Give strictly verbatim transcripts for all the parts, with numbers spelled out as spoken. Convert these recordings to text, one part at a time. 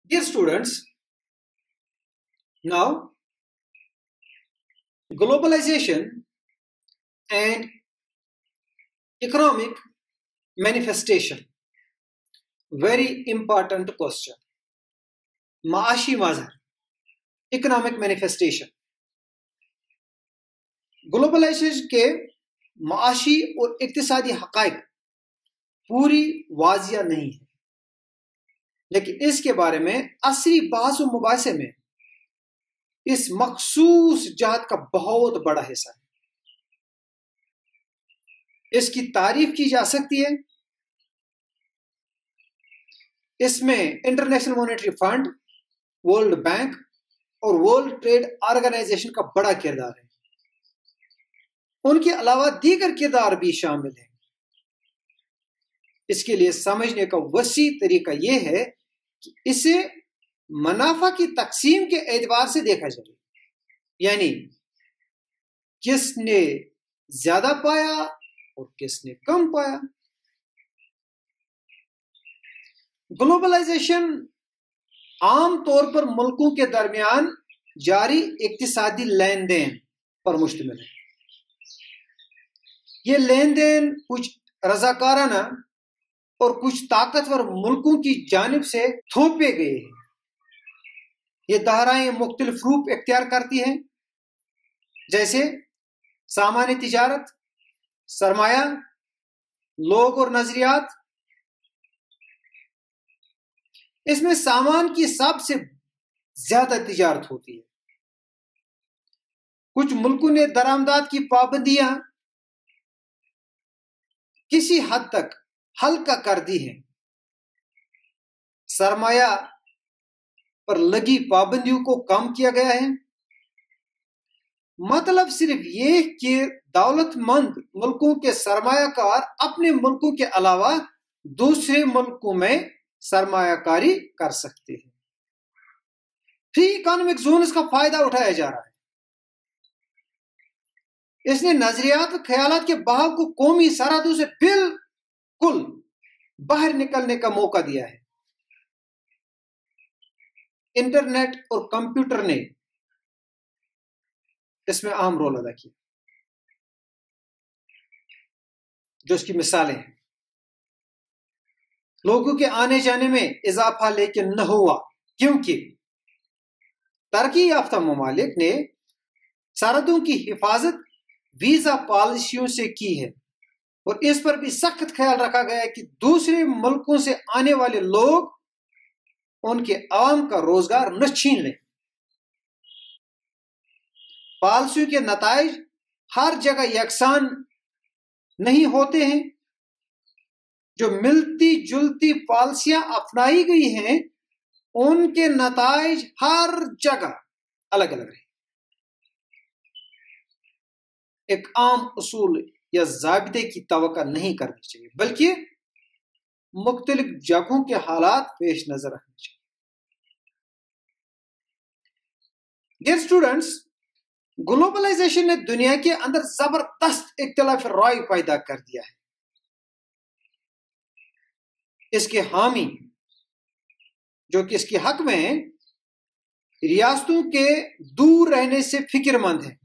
Dear students, now globalization and economic manifestation, very important question. Maashi mazhar, economic manifestation. Globalisation के माशी और इक्तिसादी हक़ाइक़ पूरी वाजिया नहीं है, लेकिन इसके बारे में असली बहस व मुबासे में इस मखसूस जहत का बहुत बड़ा हिस्सा है। इसकी तारीफ की जा सकती है। इसमें international monetary fund, world bank और वर्ल्ड ट्रेड ऑर्गेनाइजेशन का बड़ा किरदार है। उनके अलावा दीगर किरदार भी शामिल हैं। इसके लिए समझने का वसी तरीका यह है कि इसे मुनाफा की तकसीम के एतबार से देखा जाए, यानी किसने ज्यादा पाया और किसने कम पाया। ग्लोबलाइजेशन आम तौर पर मुल्कों के दरमियान जारी इक्तिसादी लेन देन पर मुश्तमिल है। ये लेन देन कुछ रजाकाराना और कुछ ताकतवर मुल्कों की जानिब से थोपे गए हैं। ये धाराएं मुख्तलिफ रूप इख्तियार करती हैं, जैसे सामान्य तिजारत, सरमाया, लोग और नजरियात। इसमें सामान की सबसे ज्यादा तिजारत होती है। कुछ मुल्कों ने दरामदात की पाबंदियां किसी हद तक हल्का कर दी है। सरमाया पर लगी पाबंदियों को कम किया गया है। मतलब सिर्फ ये कि दौलतमंद मुल्कों के सरमायाकार अपने मुल्कों के अलावा दूसरे मुल्कों में सरमायाकारी कर सकते हैं। फ्री इकोनॉमिक जोन का फायदा उठाया जा रहा है। इसने नजरियात और ख्यालात के बहाव को कौमी सरहदों से बिल्कुल बाहर निकलने का मौका दिया है। इंटरनेट और कंप्यूटर ने इसमें अहम रोल अदा किया, जो इसकी मिसालें हैं। लोगों के आने जाने में इजाफा लेकिन न हुआ, क्योंकि तरक्की याफ्ता ममालिक ने सरहदों की हिफाजत वीजा पॉलिसियों से की है और इस पर भी सख्त ख्याल रखा गया है कि दूसरे मुल्कों से आने वाले लोग उनके आवाम का रोजगार न छीन लें। पॉलिसियों के नताइज हर जगह यकसान नहीं होते हैं। जो मिलती जुलती पॉलिसियां अपनाई गई हैं, उनके नताइज हर जगह अलग अलग रहे। एक आम उसूल या ज़ाबिते की तवक्को नहीं करनी चाहिए, बल्कि मुख्तलिफ जगहों के हालात पेश नजर रखने चाहिए। डियर स्टूडेंट्स, ग्लोबलाइजेशन ने दुनिया के अंदर जबरदस्त इख्तिलाफ राय पैदा कर दिया है। इसके हामी, जो कि इसके हक में रियासतों के दूर रहने से फिक्रमंद हैं,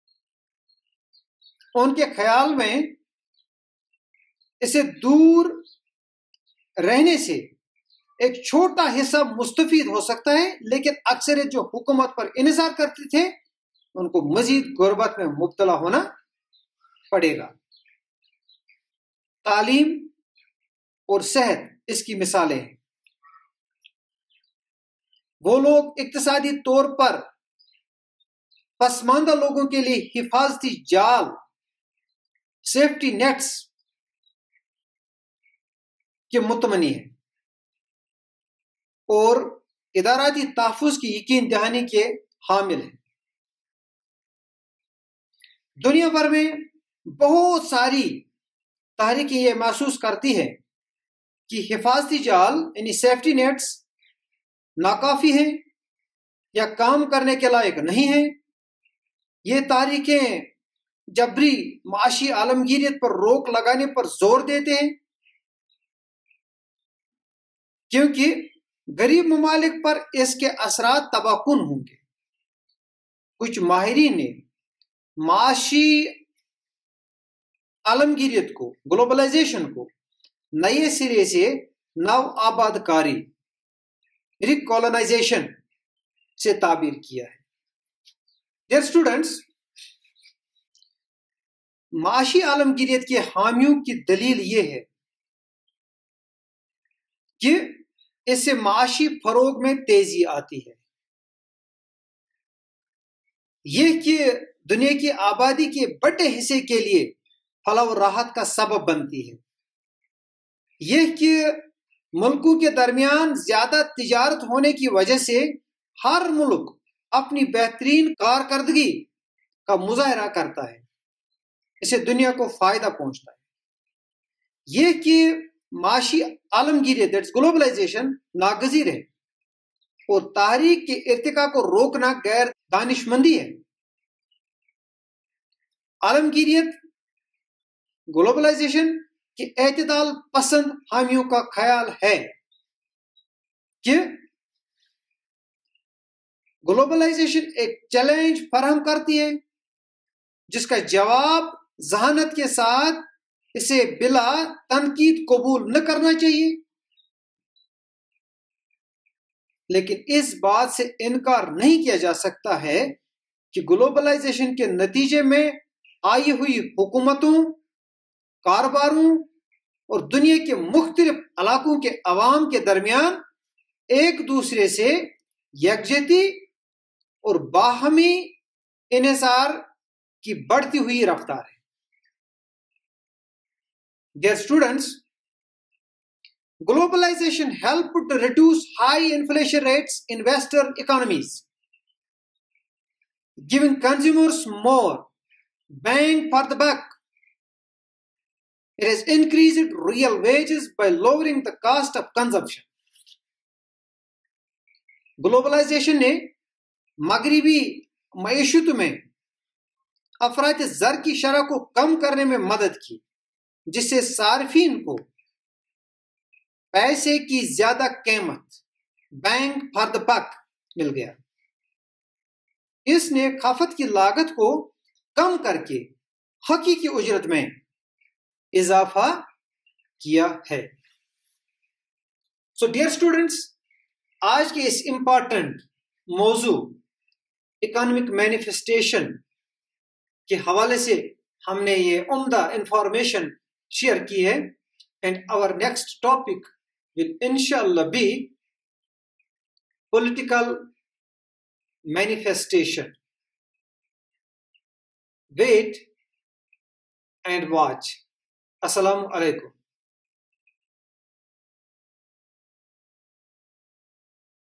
उनके ख्याल में इसे दूर रहने से एक छोटा हिस्सा मुस्तफीद हो सकता है, लेकिन अक्सर जो हुकूमत पर इन्हिसार करते थे उनको मजीद गुर्बत में मुब्तला होना पड़ेगा। तालीम और सेहत इसकी मिसालें हैं। वो लोग इक्तिसादी तौर पर पसमानदा लोगों के लिए हिफाजती जाल, सेफ्टी नेट्स के मुतमनी है और इदाराती तहफ़्फ़ुज़ की यकीन दहानी के हामिल है। दुनिया भर में बहुत सारी तहरीकें ये महसूस करती है कि हिफाजती जाल यानी सेफ्टी नेट्स नाकाफी हैं या काम करने के लायक नहीं है। ये तहरीकें जबरी माशी आलमगीरियत पर रोक लगाने पर जोर देते हैं, क्योंकि غریب ممالک پر اس کے اثرات تباہ کن ہوں گے۔ کچھ ماہرین نے معاشی عالمگیریت کو، گلوبلائزیشن کو نئے سرے سے نو آباد کاری، ریکولونائزیشن سے تعبیر کیا ہے۔ ڈیئر اسٹوڈنٹس، معاشی عالمگیریت کے حامیوں کی دلیل یہ ہے کہ اس سے معاشی فروغ میں تیزی آتی ہے، یہ کہ دنیا کی آبادی کے بڑے حصے کے لیے فلاح و راحت کا سبب بنتی ہے، یہ کہ ملکوں کے درمیان زیادہ تجارت ہونے کی وجہ سے ہر ملک اپنی بہترین کارکردگی کا مظاہرہ کرتا ہے، اسے دنیا کو فائدہ پہنچتا ہے، یہ کہ معاشی عالمگیریت دیٹس گلوبلائزیشن ناگزیر ہے اور تحریک کے ارتقاء کو روکنا غیر دانش مندی ہے۔ عالمگیریت گلوبلائزیشن کے اعتدال پسند حامیوں کا خیال ہے کہ گلوبلائزیشن ایک چیلنج فراہم کرتی ہے جس کا جواب ذہانت کے ساتھ اسے بلا تنقید قبول نہ کرنا چاہیے، لیکن اس بات سے انکار نہیں کیا جا سکتا ہے کہ گلوبلائزیشن کے نتیجے میں آئی ہوئی حکومتوں، کاروباروں اور دنیا کے مختلف علاقوں کے عوام کے درمیان ایک دوسرے سے یکجہتی اور باہمی انحصار کی بڑھتی ہوئی رفتار ہے۔ Dear students, globalization helped to reduce high inflation rates in Western economies, giving consumers more bang for the buck. It has increased real wages by lowering the cost of consumption. Globalization نے مغربی معیشت میں افراط زر کی شرح کو کم کرنے میں مدد کی، جس سے صارفین کو پیسے کی زیادہ قیمت بینگ فار دا بک مل گیا۔ اس نے کھپت کی لاگت کو کم کر کے حقیقی اجرت میں اضافہ کیا ہے۔ سو ڈیئر اسٹوڈنٹس، آج کے اس امپورٹنٹ موضوع اکانومک مینیفیسٹیشن کے حوالے سے ہم نے یہ عمدہ انفارمیشن شیئر کی ہے، and our next topic will انشاءاللہ be political manifestation. Wait and watch. السلام علیکم۔